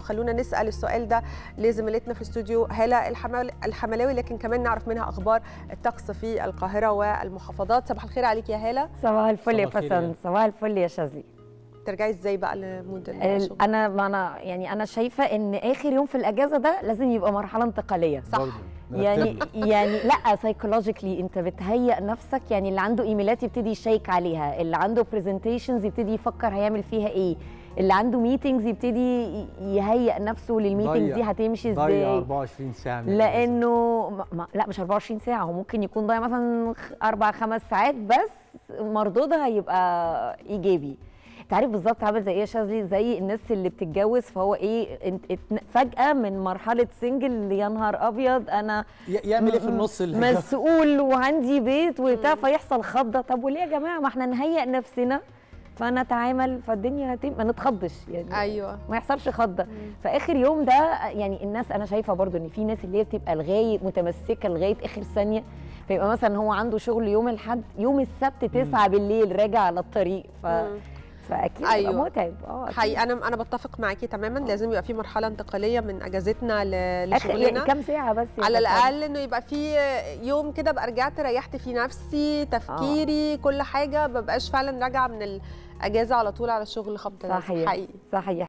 خلونا نسال السؤال ده لزميلتنا في الاستوديو هاله الحملاوي، لكن كمان نعرف منها اخبار الطقس في القاهره والمحافظات. صباح الخير عليك يا هاله. صباح الفل يا فسان. صباح الفل يا شاذلي. ترجعي ازاي بقى لمود الشغل؟ انا شايفه ان اخر يوم في الاجازه ده لازم يبقى مرحله انتقاليه، صح؟ يعني لا سايكولوجيكلي انت بتهيئ نفسك، يعني اللي عنده ايميلات يبتدي يشيك عليها، اللي عنده برزنتيشنز يبتدي يفكر هيعمل فيها ايه، اللي عنده ميتنجز يبتدي يهيئ نفسه للميتنجز دي هتمشي ازاي. ضيع 24 ساعه لانه لا مش 24 ساعه، هو ممكن يكون ضايع مثلا 4-5 ساعات بس مردودها هيبقى ايجابي. انت عارف بالظبط عامل زي ايه يا شاذلي؟ زي الناس اللي بتتجوز، فهو ايه فجاه من مرحله سنجل يا نهار ابيض انا يعمل ايه في النص مسؤول وعندي بيت وبتاع، فيحصل خضه. طب وليه يا جماعه؟ ما احنا نهيئ نفسنا فنتعامل فالدنيا ما نتخضش يعني. ايوه ما يحصلش خضه. فاخر يوم ده يعني الناس، انا شايفه برضو ان في ناس اللي هي بتبقى لغايه متمسكه لغايه اخر ثانيه، فيبقى مثلا هو عنده شغل يوم الاحد، يوم السبت 9 بالليل راجع على الطريق فاكيد أيوة. متعب. حقيقي انا بتفق معاكي تماما. لازم يبقى في مرحله انتقاليه من اجازتنا لشغلنا، كام ساعه بس على الاقل، انه يبقى في يوم كده ابقى رجعت ريحت في نفسي، تفكيري كل حاجه، ما بقاش فعلا راجعه من الاجازه على طول على الشغل خبط. صحيح حقيقي صحيح.